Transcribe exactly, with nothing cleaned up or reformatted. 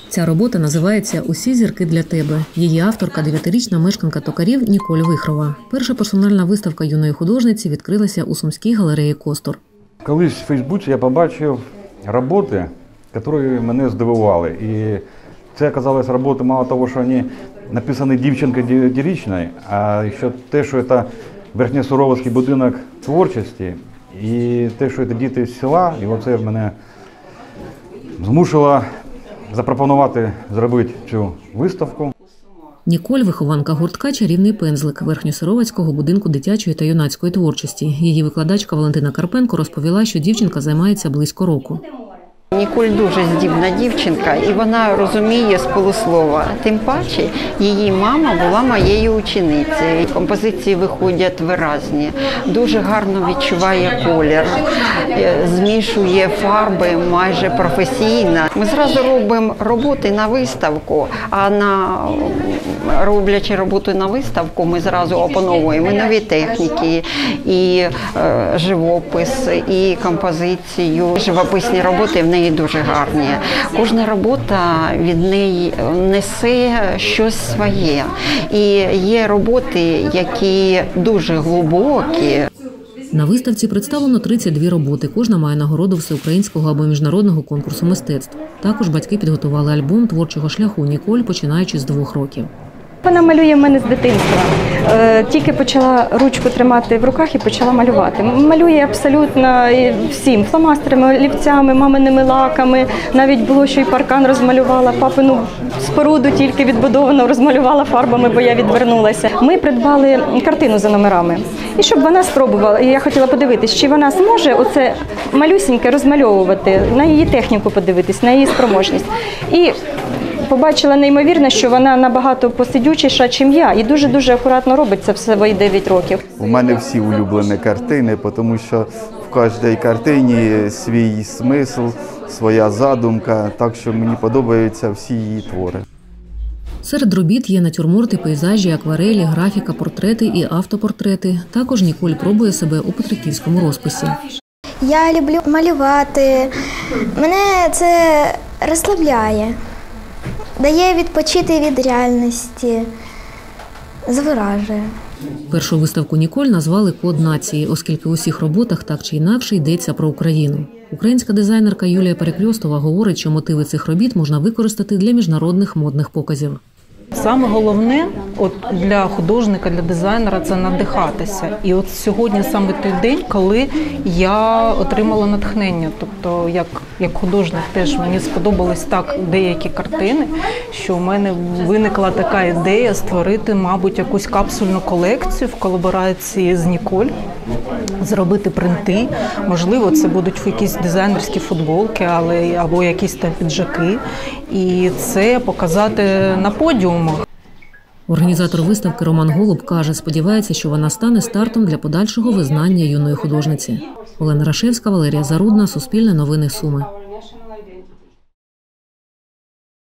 Ця робота називається «Усі зірки для тебе». Її авторка – дев'ятирічна мешканка Токарів Ніколь Вихрова. Перша персональна виставка юної художниці відкрилася у Сумській галереї «Костур». Колись в Фейсбуці я побачив роботи, які мене здивували. І це оказалось роботи мало того, що вони написані дівчинкою дев'ятирічною, а ще те, що це Верхньосуровицький будинок творчості, і те, що це діти з села, і оце мене змусило запропонувати зробити цю виставку. Ніколь – вихованка гуртка «Чарівний пензлик» Верхньосуровицького будинку дитячої та юнацької творчості. Її викладачка Валентина Карпенко розповіла, що дівчинка займається близько року. Ніколь дуже здібна дівчинка, і вона розуміє з полуслова. Тим паче, її мама була моєю ученицею. Композиції виходять виразні, дуже гарно відчуває колір, змішує фарби майже професійно. Ми зразу робимо роботи на виставку, а на роблячи роботу на виставку, ми зразу опановуємо нові техніки, і е, живопис, і композицію. Живописні роботи в неї дуже гарні. Кожна робота від неї несе щось своє. І є роботи, які дуже глибокі. На виставці представлено тридцять дві роботи. Кожна має нагороду всеукраїнського або міжнародного конкурсу мистецтв. Також батьки підготували альбом творчого шляху Ніколь, починаючи з двох років. Вона малює в мене з дитинства. Тільки почала ручку тримати в руках і почала малювати. Малює абсолютно всім – фломастерами, олівцями, маминими лаками. Навіть було, що і паркан розмалювала, папину споруду тільки відбудовану розмалювала фарбами, бо я відвернулася. Ми придбали картину за номерами. І щоб вона спробувала, і я хотіла подивитись, чи вона зможе оце малюсіньке розмальовувати, на її техніку подивитись, на її спроможність. І побачила неймовірно, що вона набагато посидючіша, ніж я, і дуже-дуже акуратно робить це в свої дев'ять років. У мене всі улюблені картини, тому що в кожній картині свій смисл, своя задумка, так що мені подобаються всі її твори. Серед робіт є натюрморти, пейзажі, акварелі, графіка, портрети і автопортрети. Також Ніколь пробує себе у петриківському розписі. Я люблю малювати. Мене це розслабляє. Дає відпочити від реальності, заворажує. Першу виставку Ніколь назвали «Код нації», оскільки у всіх роботах так чи інакше йдеться про Україну. Українська дизайнерка Юлія Перекрьостова говорить, що мотиви цих робіт можна використати для міжнародних модних показів. Саме головне от для художника, для дизайнера – це надихатися. І от сьогодні саме той день, коли я отримала натхнення. Тобто, як, як художник теж мені сподобались так деякі картини, що в мене виникла така ідея створити, мабуть, якусь капсульну колекцію в колаборації з Ніколь, зробити принти. Можливо, це будуть якісь дизайнерські футболки, але, або якісь там піджаки. І це показати на подіумах. Організатор виставки Роман Голуб каже, сподівається, що вона стане стартом для подальшого визнання юної художниці. Олена Рашевська, Валерія Зарудна, Суспільне новини Суми.